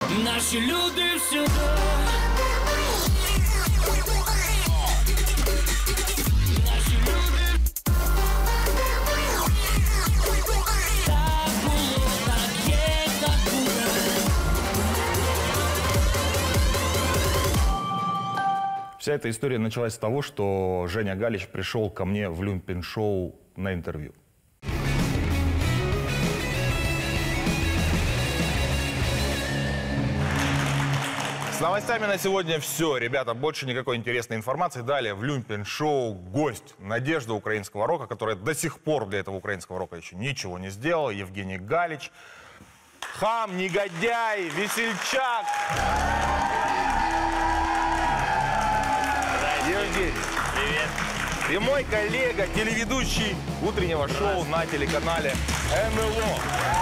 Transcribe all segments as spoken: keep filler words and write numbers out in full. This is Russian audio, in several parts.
Наші люди всюди. Наші люди. Так було, так є, так буде. Вся эта история началась с того, что Женя Галич пришел ко мне в Люмпен-шоу на интервью. С новостями на сегодня все. Ребята, больше никакой интересной информации. Далее в Люмпен-шоу гость, надежда украинского рока, которая до сих пор для этого украинского рока еще ничего не сделала. Евгений Галич. Хам, негодяй, весельчак. Евгений. Привет. И мой коллега, телеведущий утреннего шоу на телеканале эн эл о.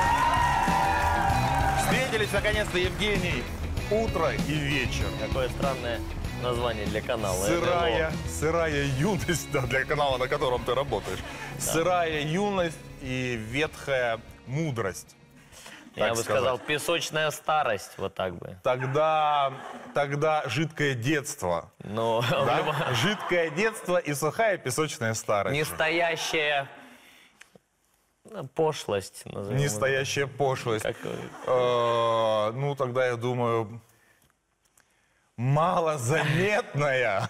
Встретились наконец-то, Евгений. Утро и вечер. Какое странное название для канала. Сырая, сырая юность, да, для канала, на котором ты работаешь. Да. Сырая юность и ветхая мудрость. Я бы сказать. сказал, песочная старость, вот так бы. Тогда, тогда жидкое детство. Ну, да? Жидкое детство и сухая песочная старость. Нестоящая пошлость. Нестоящая пошлость. Как... Э, ну, тогда я думаю, малозаметная.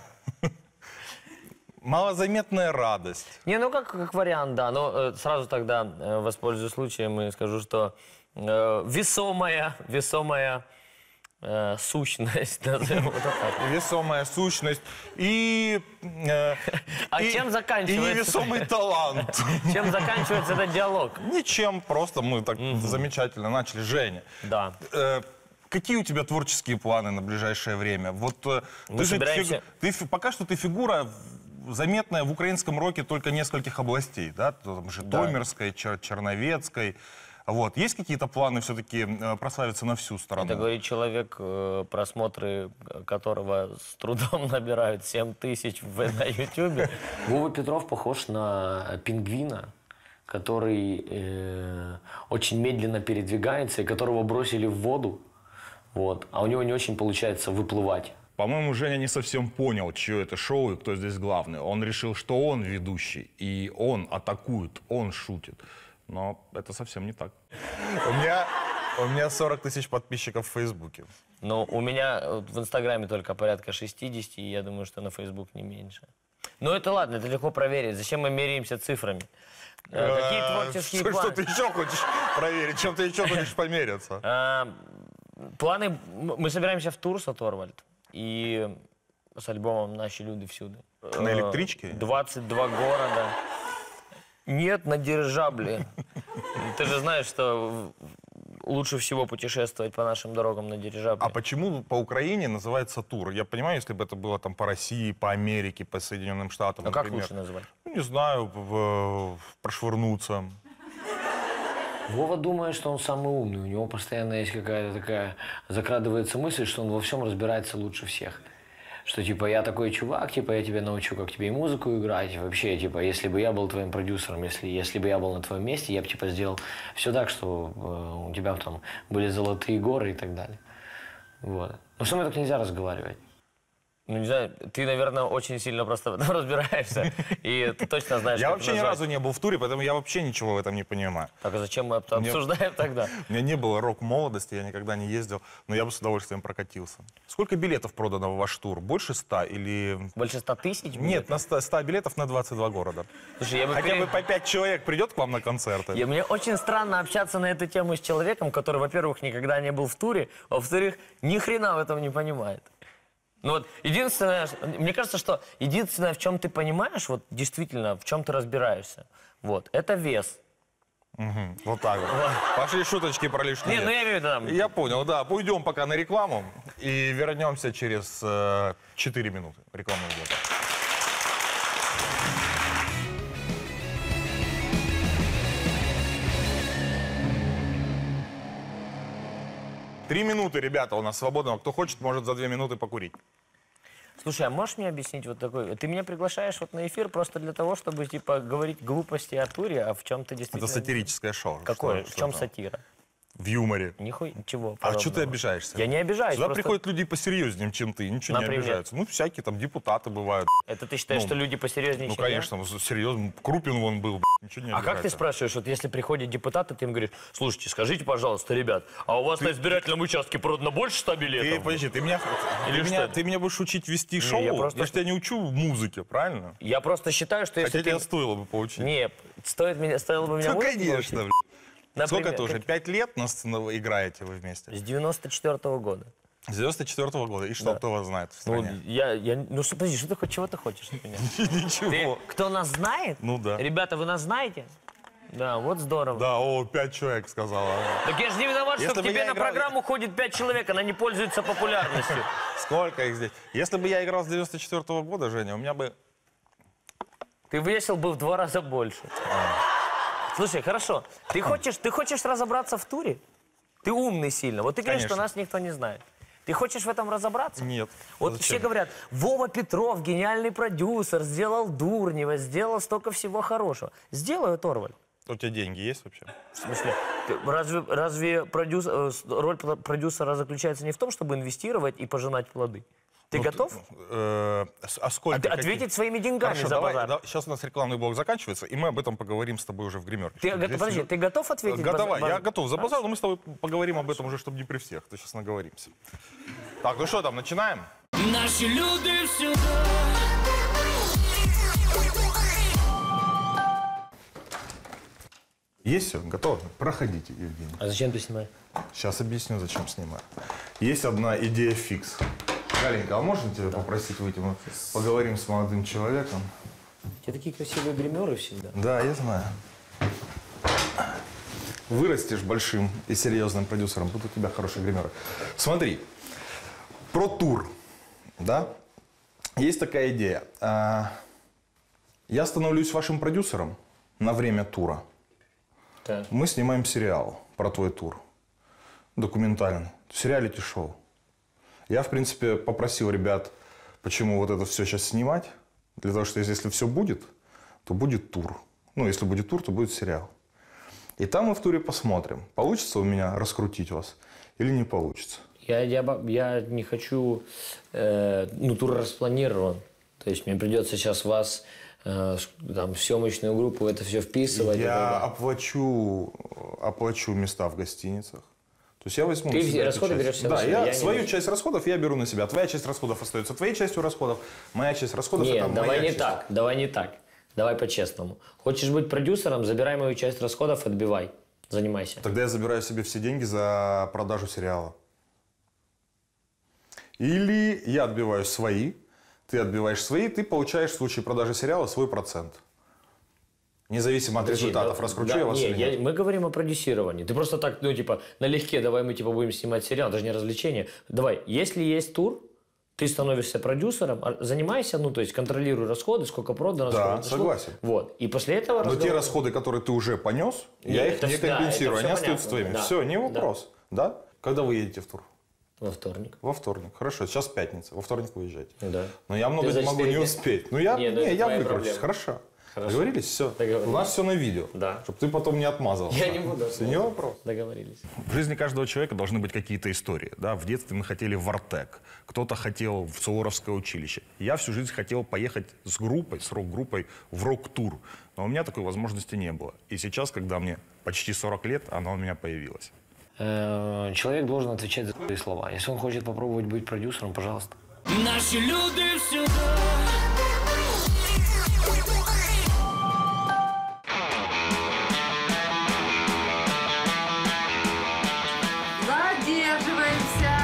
Малозаметная радость. Не, ну как, как вариант, да. Но э, сразу тогда э, воспользуюсь случаем и скажу, что э, весомая, весомая э, сущность, назовем это так. Весомая сущность и... Э, а и, чем заканчивается? И невесомый талант. Чем заканчивается этот диалог? Ничем, просто мы так замечательно начали. Женя. Да. Какие у тебя творческие планы на ближайшее время? Вот ты же собираемся... фиг... ты, пока что ты фигура заметная в украинском роке только нескольких областей, да? Там Житомирской, да. Чер Черновецкой. Вот. Есть какие-то планы все-таки прославиться на всю страну? Это говорит человек, просмотры которого с трудом набирают семь тысяч на ютубе. Вова Петров похож на пингвина, который э, очень медленно передвигается и которого бросили в воду. Вот. А у него не очень получается выплывать. По-моему, Женя не совсем понял, чье это шоу и кто здесь главный. Он решил, что он ведущий, и он атакует, он шутит. Но это совсем не так. У меня, у меня сорок тысяч подписчиков в Фейсбуке. Ну, у меня в Инстаграме только порядка шестидесяти, и я думаю, что на Фейсбук не меньше. Ну, это ладно, это легко проверить. Зачем мы меряемся цифрами? Какие творческие планы? Что ты еще хочешь проверить? Чем ты еще хочешь помериться? Планы... Мы собираемся в тур с Торвальд. И с альбомом «Наши люди всюду». На электричке? двадцать два города. Нет, на дирижабле. Ты же знаешь, что лучше всего путешествовать по нашим дорогам на дирижабле. А почему по Украине называется тур? Я понимаю, если бы это было там по России, по Америке, по Соединенным Штатам, а например. как лучше назвать? Ну, не знаю, в, в, прошвырнуться. Вова думает, что он самый умный. У него постоянно есть какая-то такая... Закрадывается мысль, что он во всем разбирается лучше всех. Что, типа, я такой чувак, типа, я тебя научу, как тебе и музыку играть. Вообще, типа, если бы я был твоим продюсером, если, если бы я был на твоем месте, я бы, типа, сделал все так, что э, у тебя там были золотые горы и так далее. Вот. Но со мной так нельзя разговаривать. Ну, не знаю, ты, наверное, очень сильно просто в этом разбираешься. И ты точно знаешь, Я как вообще ни назвать. разу не был в туре, поэтому я вообще ничего в этом не понимаю. Так, а зачем мы это обсуждаем тогда? У меня не было рок-молодости, я никогда не ездил, но я бы с удовольствием прокатился. Сколько билетов продано в ваш тур? Больше ста или... Больше ста тысяч? Нет, на ста, ста билетов на двадцать два города. Слушай, я бы Хотя пере... бы по пять человек придет к вам на концерты. Я, мне очень странно общаться на эту тему с человеком, который, во-первых, никогда не был в туре, а во-вторых, ни хрена в этом не понимает. Ну вот, единственное, мне кажется, что единственное, в чем ты понимаешь, вот действительно, в чем ты разбираешься, вот, это вес. Угу, вот так вот. Пошли шуточки про лишний Не, вес. ну я имею в виду там... Я понял, да. Уйдем пока на рекламу и вернемся через э, четыре минуты. Реклама идет. Три минуты, ребята, у нас свободного. Кто хочет, может за две минуты покурить. Слушай, а можешь мне объяснить вот такой... Ты меня приглашаешь вот на эфир просто для того, чтобы, типа, говорить глупости о туре, а в чем ты действительно... Это сатирическое шоу. Какое? Что, в чем что сатира? в юморе. Нихуя, ничего А что ты подобного. обижаешься? Я не обижаюсь. Сюда просто- приходят люди посерьезнее, чем ты, ничего Например? не обижаются. Ну, всякие там депутаты бывают. Это ты считаешь, Ну, что люди посерьезнее, Ну, чем я? конечно, ну, серьезно. Крупин вон был, б***ь, ничего не А как ты обижается. спрашиваешь, вот если приходят депутаты, ты им говоришь, слушайте, скажите, пожалуйста, ребят, а у вас на избирательном участке продано больше ста Ты, билетов? подожди, ты меня, Или ты, меня, что? ты меня будешь учить вести шоу? я Я, просто- же тебя не учу музыке, правильно? Я просто считаю, что если Хотя тебя ты... стоило бы поучить. Не, стоит меня, стоило бы меня Ну, музыку конечно, научить. блядь. Например, Сколько это уже? как- Пять лет на сцене играете вы вместе? С девяносто четвёртого года. С девяносто четвёртого года. И что, Да. кто вас знает в Ну, стране? я, я, ну, что, подожди, что ты, хочешь- чего ты хочешь от меня? Ничего. Ты, кто нас знает? Ну да. Ребята, вы нас знаете? Да, вот здорово. Да, о, пять человек сказала. Так я же не виноват, что Если к бы тебе я на играл- программу ходит пять человек, она не пользуется популярностью. Сколько их здесь? Если бы я играл с девяносто четвёртого года, Женя, у меня бы... Ты весил бы в два раза больше. Слушай, хорошо. Ты хочешь, ты хочешь разобраться в туре? Ты умный сильно. Вот ты говоришь, что Конечно. нас никто не знает. Ты хочешь в этом разобраться? Нет. Вот Зачем? все говорят, Вова Петров, гениальный продюсер, сделал Дурнева, сделал столько всего хорошего. Сделай, Торваль. У тебя деньги есть вообще? В смысле, ты- разве, разве продюс- э, с- роль про- продюсера заключается не в том, чтобы инвестировать и пожинать плоды? Ты Ну, готов? Э, а сколько? От- каких? ответить своими деньгами Хорошо, за давай, базар. да- сейчас у нас рекламный блок заканчивается, и мы об этом поговорим с тобой уже в гримерке. Ты, Чтобы го- здесь подожди, люди- ты готов ответить? Готова, базар- я базар? готов за базар, но мы с тобой поговорим об этом уже, чтобы не при всех. То сейчас наговоримся. Так, ну что там, начинаем? Наші люди всюди. Есть все, готово? Проходите, Евгений. А зачем ты снимаешь? Сейчас объясню, зачем снимаю. Есть одна идея фикс. Галенька, а можно тебя попросить выйти? Мы поговорим с молодым человеком. У тебя такие красивые гримеры всегда. Да, я знаю. Вырастешь большим и серьезным продюсером, будут у тебя хорошие гримеры. Смотри, про тур, да? Есть такая идея. А, Я становлюсь вашим продюсером на время тура. Так. Мы снимаем сериал про твой тур. Документальный. То есть реалити-шоу. Я, в принципе, попросил ребят, почему вот это все сейчас снимать. Для того, что если все будет, то будет тур. Ну, если будет тур, то будет сериал. И там мы в туре посмотрим, получится у меня раскрутить вас или не получится. Я, я, бо- я не хочу, э, ну, тур распланирован. То есть мне придется сейчас вас, э, с- там, в съемочную группу это все вписывать. Я Да-да. оплачу, оплачу места в гостиницах. То есть я возьму Ты на все себя эту расходы часть. берешь себе Да, на себя, я, я не свою беру. часть расходов я беру на себя. Твоя часть расходов остается твоей частью расходов. Моя часть расходов это Нет, моя давай не часть. так, давай не так. Давай по-честному. Хочешь быть продюсером, забирай мою часть расходов, отбивай. Занимайся. Тогда я забираю себе все деньги за продажу сериала. Или я отбиваю свои, ты отбиваешь свои, ты получаешь в случае продажи сериала свой процент. Независимо от Подожди, результатов, да, раскручу да, я вас не, или я- нет. мы говорим о продюсировании. Ты просто так, ну, типа, налегке, давай мы, типа, будем снимать сериал, даже не развлечение. Давай, если есть тур, ты становишься продюсером, а- занимайся, ну, то есть контролируй расходы, сколько продано, Да, сколько зашло. согласен. Вот. И после этого... Но разговор- те расходы, которые ты уже понес, я Нет, их это не всё- да, компенсирую, это они всё остаются понятно, твоими. да. Все, не Да. вопрос. Да. Когда вы едете в тур? Во вторник. Во вторник. Хорошо, сейчас пятница. Во вторник вы уезжаете. Да. Но я много Ты за не могу четыре не дня? успеть. Ну я, Не, не, ну это я твоя выкручусь. проблема. Хорошо. Хорошо. Договорились? Все. Договорились. У нас все на видео. Да. Чтобы ты потом не отмазывался. Я не буду. Все, не вопрос. Договорились. В жизни каждого человека должны быть какие-то истории. Да? В детстве мы хотели в Артек, кто-то хотел в Суворовское училище. Я всю жизнь хотел поехать с группой, с рок-группой в рок-тур. Но у меня такой возможности не было. И сейчас, когда мне почти сорок лет, она у меня появилась. Э, Человек должен отвечать за свои слова. Если он хочет попробовать быть продюсером, пожалуйста. Наші люди всюди. Задерживаемся.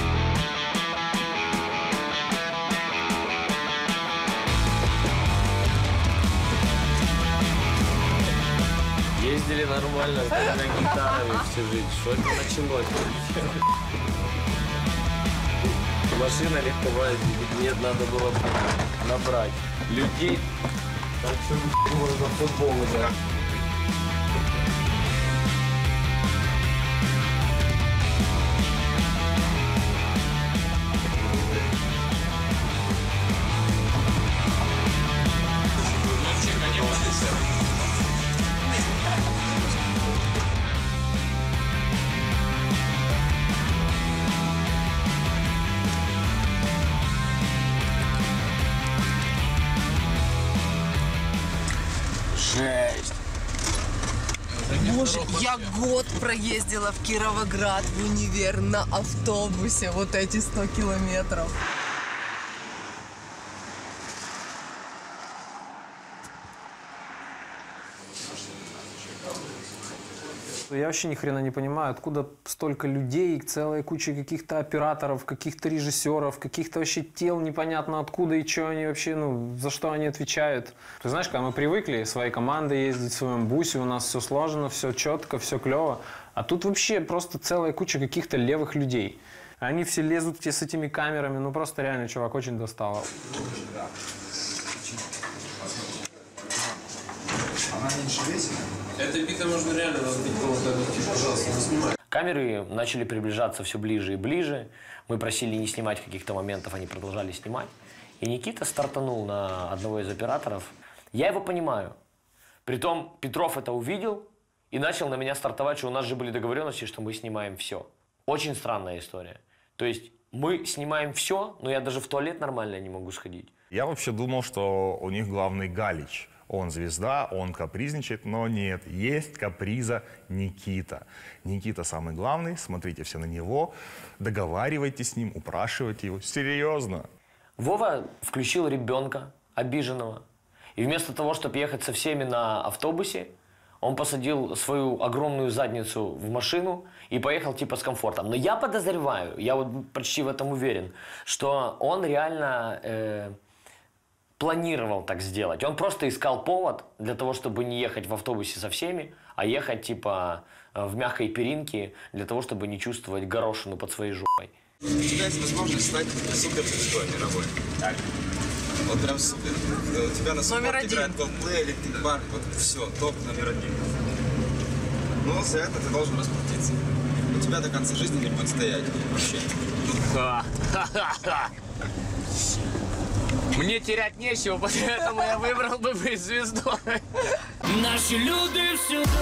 Ездили нормально, когда гитарами всю жизнь. Что это началось? Машина легковая, нет, надо было набрать людей. Так что можно в футбол играть. Боже, я год проездила в Кировоград в универ на автобусе. Вот эти сто километров. Я вообще ни хрена не понимаю, откуда столько людей, целая куча каких-то операторов, каких-то режиссеров, каких-то вообще тел непонятно откуда и что они вообще, ну, за что они отвечают. Ты знаешь, когда мы привыкли своей командой ездить в своем бусе, у нас все сложно, все четко, все клево, а тут вообще просто целая куча каких-то левых людей. Они все лезут тебе с этими камерами, ну просто реально, чувак, очень достало. Она меньше весит? Это бита можно реально разбить, пожалуйста, не снимай. Камеры начали приближаться все ближе и ближе. Мы просили не снимать каких-то моментов, они продолжали снимать. И Никита стартанул на одного из операторов. Я его понимаю. Притом Петров это увидел и начал на меня стартовать, что у нас же были договоренности, что мы снимаем все. Очень странная история. То есть мы снимаем все, но я даже в туалет нормально не могу сходить. Я вообще думал, что у них главный Галич. Он звезда, он капризничает, но нет, есть каприза Никита. Никита самый главный, смотрите все на него, договаривайтесь с ним, упрашивайте его. Серьезно. Вова включил ребенка, обиженного. И вместо того, чтобы ехать со всеми на автобусе, он посадил свою огромную задницу в машину и поехал типа с комфортом. Но я подозреваю, я вот почти в этом уверен, что он реально... Э, планировал так сделать. Он просто искал повод для того, чтобы не ехать в автобусе со всеми, а ехать типа в мягкой перинке для того, чтобы не чувствовать горошину под своей жопой. У тебя есть возможность стать суперзвездой мировой. Так. Вот прям супер. У тебя на суппорте играет Coldplay, Linkin Park, вот все, топ номер один. Но за это ты должен расплатиться. У тебя до конца жизни не будет стоять вообще. Мне терять нечего, поэтому я выбрал бы быть звездой. Наши люди всюду.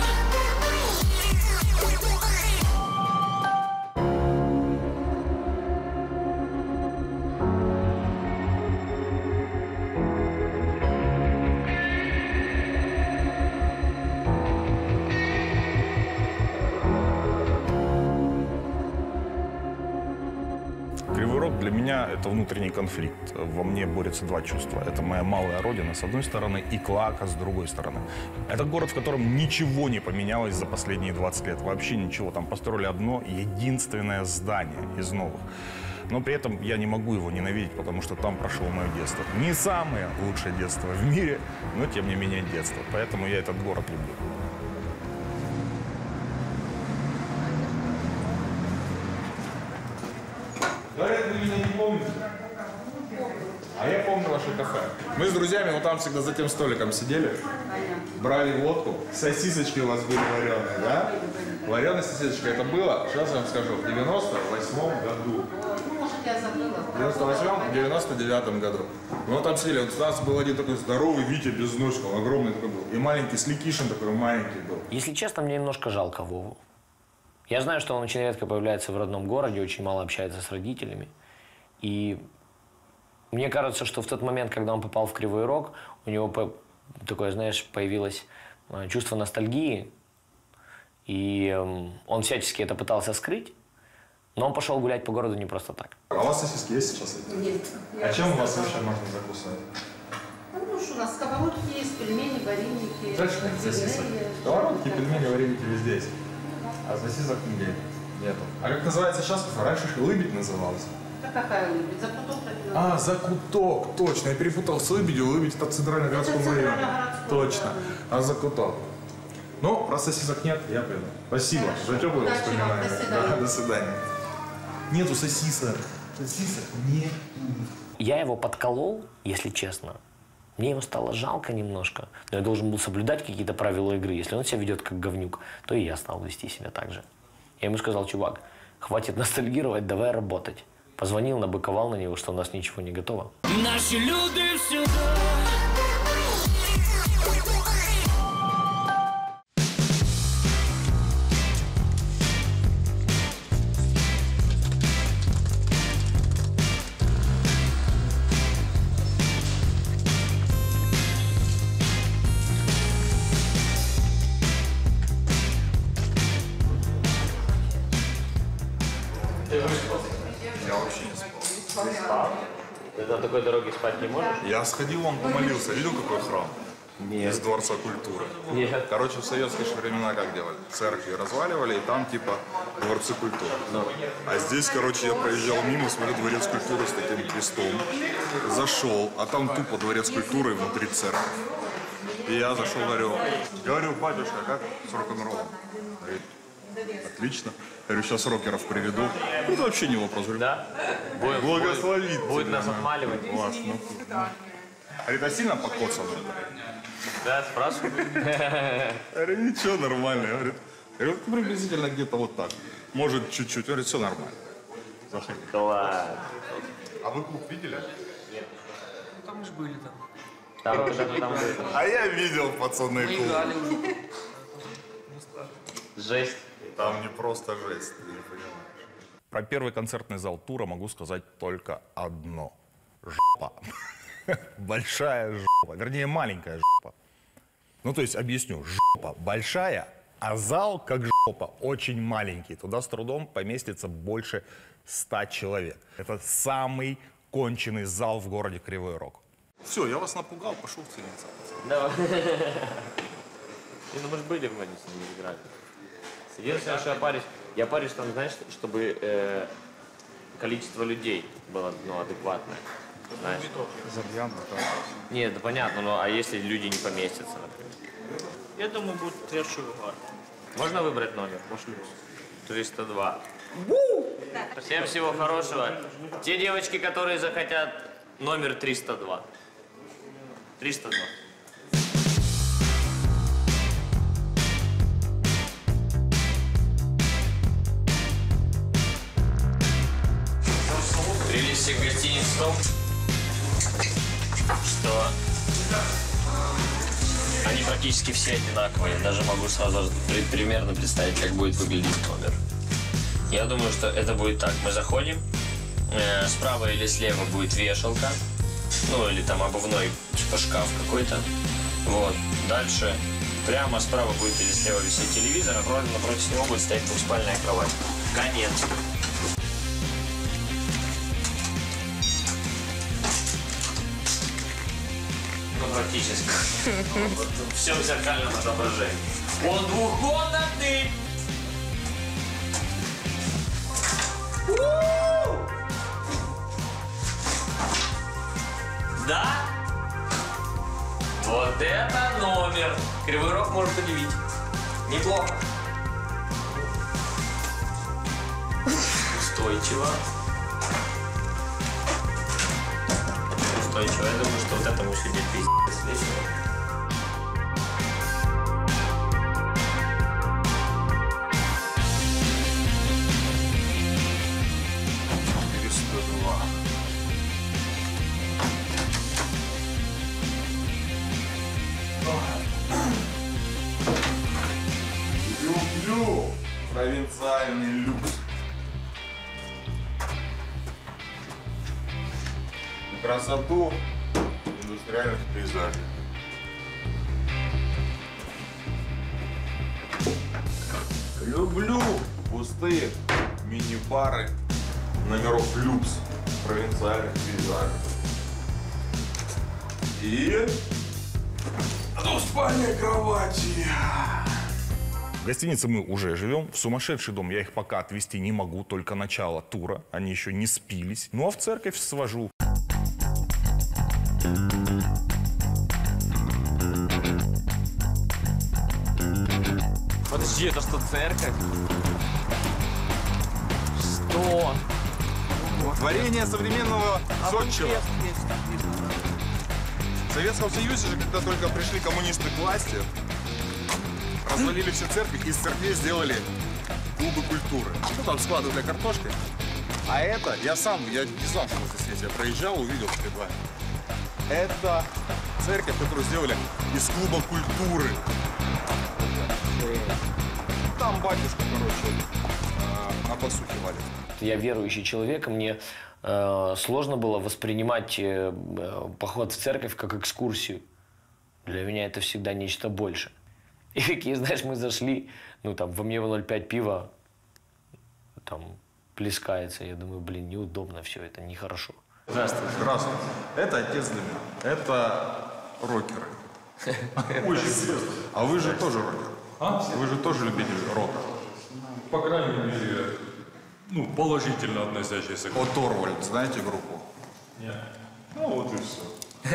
Кривой Рог для меня это внутренний конфликт. Во мне борются два чувства. Это моя малая родина с одной стороны и Клака с другой стороны. Это город, в котором ничего не поменялось за последние двадцать лет. Вообще ничего. Там построили одно единственное здание из новых. Но при этом я не могу его ненавидеть, потому что там прошло мое детство. Не самое лучшее детство в мире, но тем не менее детство. Поэтому я этот город люблю. Говорят, вы меня не помните. А я помню ваше кафе. Мы с друзьями вот там всегда за тем столиком сидели, брали водку, сосисочки у вас были вареные, да? Вареные сосисочки это было, сейчас я вам скажу, в девяносто восьмом году. В девяносто восьмом, девяносто девятом году. Мы там сидели, вот у нас был один такой здоровый Витя без ножки, он огромный такой был. И маленький Сликишин такой маленький был. Если честно, мне немножко жалко Вову. Я знаю, что он очень редко появляется в родном городе, очень мало общается с родителями. И мне кажется, что в тот момент, когда он попал в Кривой Рог, у него такое, знаешь, появилось чувство ностальгии. И он всячески это пытался скрыть, но он пошел гулять по городу не просто так. А у вас сосиски есть сейчас? Нет. А чем у вас вообще можно закусывать? Ну что, у нас сковородки есть, пельмени, вареники. Знаешь, как сосисок? Сковородки, пельмени, вареники везде есть. А сосисок нигде нету. А как называется сейчас? Раньше лыбедь называлась. Да какая лыбедь? Закуток так и А, Закуток, точно. Я перепутал с лыбедью. Лыбедь это в Центральном городском районе. Точно. А Закуток. Ну, раз сосисок нет, я пойду. Спасибо за теплые воспоминания. До свидания. Да, до свидания. Нету сосисок. Сосисок нет. Я его подколол, если честно. Мне его стало жалко немножко, но я должен был соблюдать какие-то правила игры. Если он себя ведет как говнюк, то и я стал вести себя так же. Я ему сказал: чувак, хватит ностальгировать, давай работать. Позвонил, набыковал на него, что у нас ничего не готово. Наши люди всюду. Я вообще не спал. Ты на такой дороге спать не можешь? Я сходил, он помолился. Видел, какой храм? Нет. Из Дворца культуры. Нет. Короче, в советские времена как делали? Церкви разваливали, и там типа Дворцы культуры. Ну. А здесь, короче, я проезжал мимо, смотрю, Дворец культуры с таким крестом. Зашел, а там тупо Дворец культуры внутри церкви. И я зашел, говорю, говорю, батюшка, как с рок-н-роллом? Говорит, отлично. Говорю, сейчас рокеров приведу. Ну, это вообще не вопрос. Говорю, Да? Будет, благословит будет тебя, нас на. отмаливать. Вас, ну. Говорит, а сильно покоцано? Да, спрашиваю. Я говорю, ничего, нормально. Я говорю, я говорю, приблизительно где-то вот так. Может, чуть-чуть. Говорит, все нормально. Заходи. Да ладно. А вы клуб видели? Там же были там. Там, когда-то там были. А я видел, пацаны, клуб. Играли уже. Жесть. Там не просто жесть, ты не понимаешь. Про первый концертный зал тура могу сказать только одно. Жопа. Большая жопа. Вернее, маленькая жопа. Ну, то есть, объясню. Жопа большая, а зал, как жопа, очень маленький. Туда с трудом поместится больше ста человек. Это самый конченый зал в городе Кривой Рог. Все, я вас напугал, пошел в цивилизацию. Давай. Ну, мы же были в Мэдисоне, не играли. Единственное, что я парюсь, я парюсь там, знаешь, чтобы э, количество людей было, ну, адекватное. Знаешь? Нет, да понятно, но а если люди не поместятся, например? Я думаю, будет трещу выбор. Можно выбрать номер? триста два. Всем всего хорошего. Те девочки, которые захотят номер триста два. триста два. Прелесть всех гостиниц в том, что они практически все одинаковые. Даже могу сразу примерно представить, как будет выглядеть номер. Я думаю, что это будет так. Мы заходим, э, справа или слева будет вешалка, ну или там обувной типа шкаф какой-то. Вот. Дальше прямо справа будет или слева висеть телевизор, а напротив него будет стоять двухспальная кровать. Конец. Ну, практически. Все в зеркальном отображении. Он двухкомнатный! Да? Вот это номер! Кривой Рог может удивить. Неплохо. Устойчиво. Устойчиво. Я думаю, что вот этому сидит пиздец весело. Люблю провинциальный люкс. И красоту индустриальных пейзажей. Люблю пустые мини-бары номеров люкс провинциальных пейзажей. И двуспальные кровати. В гостинице мы уже живем. В сумасшедший дом я их пока отвезти не могу, только начало тура. Они еще не спились. Ну а в церковь свожу. Подожди, это что, церковь? Что? Творение современного зодчего. В Советском Союзе же, когда только пришли коммунисты к власти, развалили все церкви, и из церквей сделали клубы культуры. Ну, там склады для картошки. А это, я сам, я не знал, что здесь есть. Я проезжал, увидел перед вами. Это церковь, которую сделали из клуба культуры. Там батюшка, короче, на басухе валит. Я верующий человек, и мне э, сложно было воспринимать э, поход в церковь как экскурсию. Для меня это всегда нечто больше. И такие, знаешь, мы зашли, ну там, во мне ноль пять пива, там, плескается. Я думаю, блин, неудобно все это, нехорошо. Здравствуйте. Здравствуйте. Это отец для меня. Это рокеры. Очень серьезно. А вы же тоже рокер. А? Вы же тоже любитель рока. По крайней мере, ну, положительно относящийся. О Торвальд, знаете группу? Нет. Ну вот и все.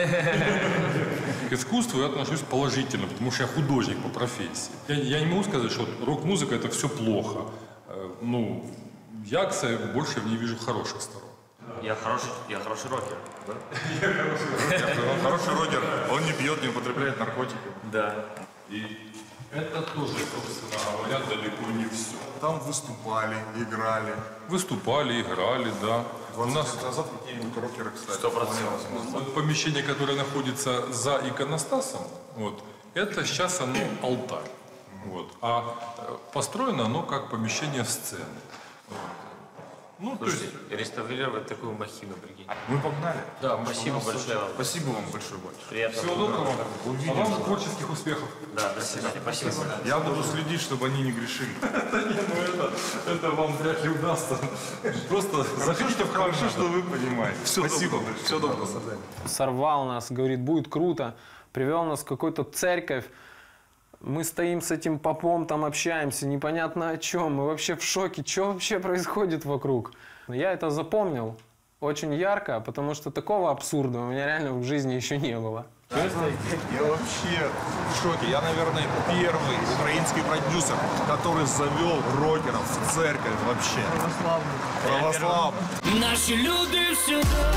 К искусству я отношусь положительно, потому что я художник по профессии. Я, я не могу сказать, что рок-музыка это все плохо. Ну, я, кстати, больше в ней вижу хороших сторон. Я хороший, я хороший рокер. Да? Я хороший рокер. Он хороший рокер. Он не пьет, не употребляет наркотики. Да. И это тоже, собственно говоря, далеко не все. Там выступали, играли. Выступали, играли, да. У нас назад какие-нибудь рокеры, кстати. Сто процентов. Вот помещение, которое находится за иконостасом, вот, это сейчас оно алтарь. Вот. А построено оно как помещение сцены. Вот. Ну, Слушайте, то есть... реставрировать такую махину, прикинь. Мы погнали. Да, спасибо большое вам. Спасибо вам большое, батюшка. Приятно. Всего доброго. А вам творческих успехов. Да, до свидания. Спасибо. Я буду следить, чтобы они не грешили. Это вам вряд ли удастся. Просто Захотите в хорошо, что вы понимаете. Спасибо. Все доброго. Сорвал нас, говорит, будет круто. Привел нас в какую-то церковь. Мы стоим с этим попом, там общаемся, непонятно о чем. Мы вообще в шоке, что вообще происходит вокруг. Но я это запомнил очень ярко, потому что такого абсурда у меня реально в жизни еще не было. Я вообще в шоке. Я, наверное, первый украинский продюсер, который завел рокеров в церковь вообще. Православный. Православный. Наши люди всегда.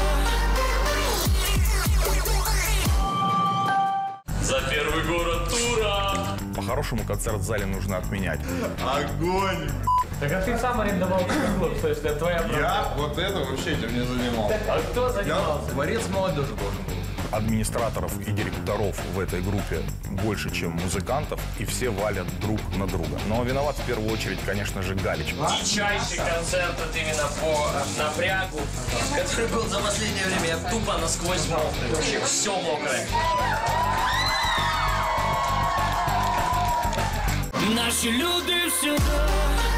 За первый город тура! По-хорошему концерт в зале нужно отменять. Огонь! Так а ты сам арендовал клуб, то есть это твоя проблема. Я вот это вообще этим не занимался. А кто занимался? Дворец молодежи должен был. Администраторов и директоров в этой группе больше, чем музыкантов, и все валят друг на друга. Но виноват в первую очередь, конечно же, Галич. Дичайший концерт вот именно по напрягу, который был за последнее время. Я тупо насквозь мокрый, вообще все мокрое. Наши люди всегда.